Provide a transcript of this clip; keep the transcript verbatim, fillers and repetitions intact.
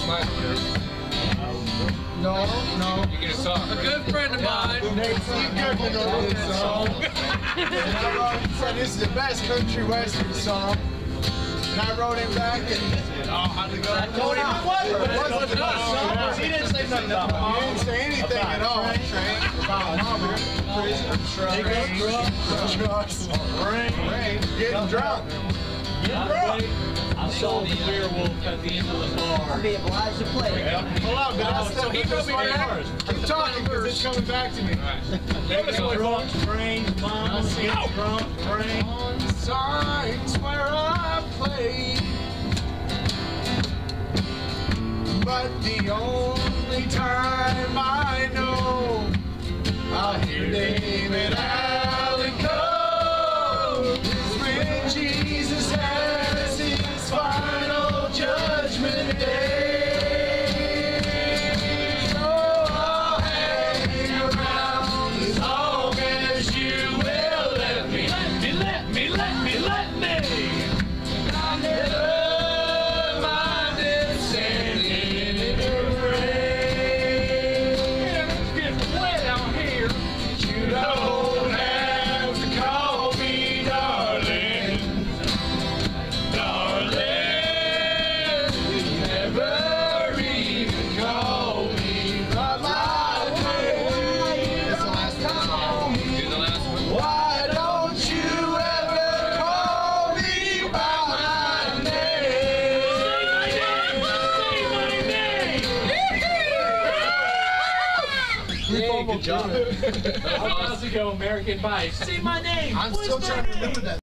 slide over there. No, no. You get a song. A good friend of mine. Nate, you couldn't know this song. And I wrote, he said this is the best country western song. And I wrote him back and oh, how'd it go? I told him it wasn't. It wasn't the best song. He didn't say nothing about it. He didn't say anything at all. Train, about mama, prison, trucks, trucks, rain, rain, getting drunk. Getting drunk. I saw the werewolf at the end of the bar. I'll be obliged to play. Hold on, but that's So he wrote me back. Keep talking because it's coming back to me. Getting drunk, rain, mama, getting drunk, rain. On signs where I play, but the only time I know I'll hear David Allen go is when Jesus has his final judgment day. So I'll hang around as long as you will let me. Let me, let me, let me, let me. I never minded standing in the rain. It's getting wet out here. You don't have to call me darling, darling. You never even call me by my name. That's the last time. Do the last one. Why don't you ever call me by my name? Say my name. Yeah, good job. How's it go, American Vice? Say my name. I'm still trying to remember that.